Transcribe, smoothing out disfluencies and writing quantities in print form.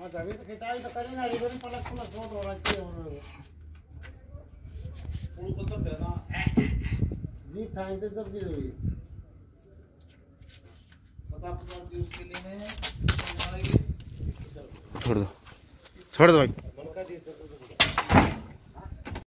अच्छा अभी तो खिंचाई तो करी ना रिवर में पलक पलक छोड़ हो रहा है फूल को तो देना जी फाइंड सब की हुई पता पता कि उसके लिए छोड़ दो भाई